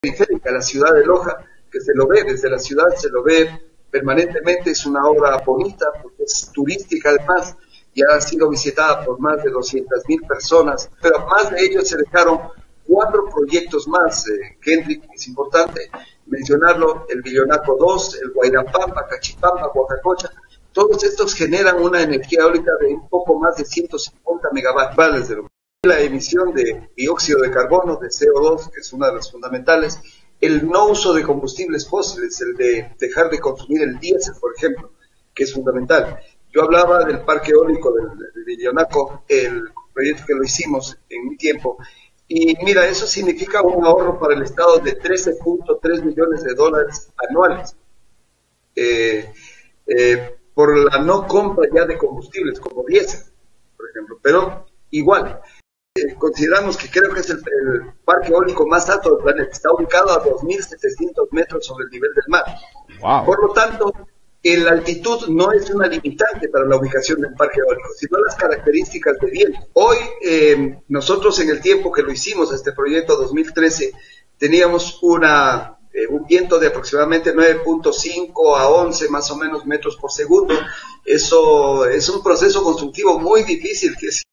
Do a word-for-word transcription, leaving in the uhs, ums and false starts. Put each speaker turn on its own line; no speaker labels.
periférica, la ciudad de Loja, que se lo ve, desde la ciudad se lo ve permanentemente, es una obra bonita, porque es turística además, y ha sido visitada por más de doscientas mil personas, pero más de ellos se dejaron cuatro proyectos más, eh, Kendrick, es importante mencionarlo, el Villonaco dos, el Guayrapampa, Cachipampa, Huacacocha, todos estos generan una energía eólica de un poco más de ciento cincuenta megavatios de lo la emisión de dióxido de carbono, de C O dos, que es una de las fundamentales, el no uso de combustibles fósiles, el de dejar de consumir el diésel, por ejemplo, que es fundamental. Yo hablaba del parque eólico del, del Villonaco, el proyecto que lo hicimos en mi tiempo, y mira, eso significa un ahorro para el Estado de trece punto tres millones de dólares anuales, eh, eh, por la no compra ya de combustibles, como diésel, por ejemplo, pero igual. Eh, consideramos que creo que es el, el parque eólico más alto del planeta, está ubicado a dos mil setecientos metros sobre el nivel del mar. Wow. Por lo tanto, la altitud no es una limitante para la ubicación del parque eólico, sino las características de viento. Hoy, eh, nosotros en el tiempo que lo hicimos, este proyecto dos mil trece, teníamos una, eh, un viento de aproximadamente nueve punto cinco a once más o menos metros por segundo. Eso es un proceso constructivo muy difícil, que es